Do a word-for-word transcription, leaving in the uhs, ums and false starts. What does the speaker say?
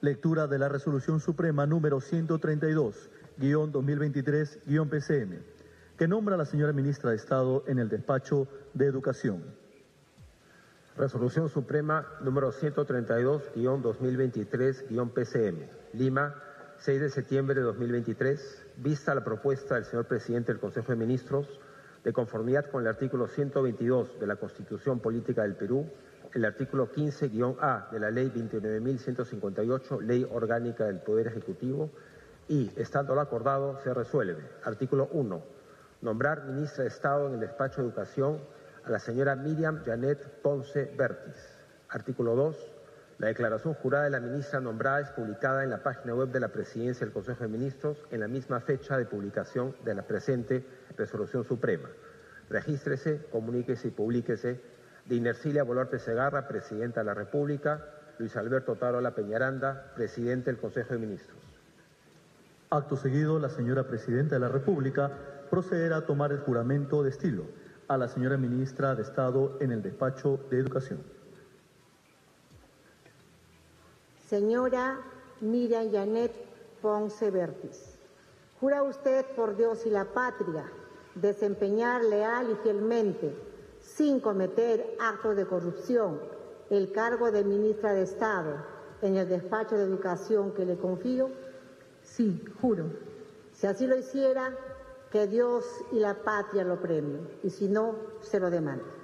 Lectura de la Resolución Suprema número ciento treinta y dos guión dos mil veintitrés guión P C M, que nombra a la señora Ministra de Estado en el despacho de Educación. Resolución Suprema número ciento treinta y dos guión dos mil veintitrés guión P C M, Lima, seis de septiembre de dos mil veintitrés, vista la propuesta del señor Presidente del Consejo de Ministros, de conformidad con el artículo ciento veintidós de la Constitución Política del Perú, el artículo quince guión A de la Ley veintinueve mil ciento cincuenta y ocho, Ley Orgánica del Poder Ejecutivo, y, estando lo acordado, se resuelve. Artículo uno. Nombrar Ministra de Estado en el despacho de Educación a la señora Miriam Janet Ponce Bertis. Artículo dos. La declaración jurada de la ministra nombrada es publicada en la página web de la Presidencia del Consejo de Ministros en la misma fecha de publicación de la presente Resolución Suprema. Regístrese, comuníquese y publíquese. De Inercilia Boluarte Segarra, Presidenta de la República. Luis Alberto Tarola Peñaranda, Presidente del Consejo de Ministros. Acto seguido, la señora Presidenta de la República procederá a tomar el juramento de estilo a la señora Ministra de Estado en el despacho de Educación. Señora Miriam Janet Ponce Bertis, ¿jura usted por Dios y la patria desempeñar leal y fielmente, sin cometer actos de corrupción, el cargo de Ministra de Estado en el despacho de Educación que le confío? Sí, juro. Si así lo hiciera, que Dios y la patria lo premien, y si no, se lo demando.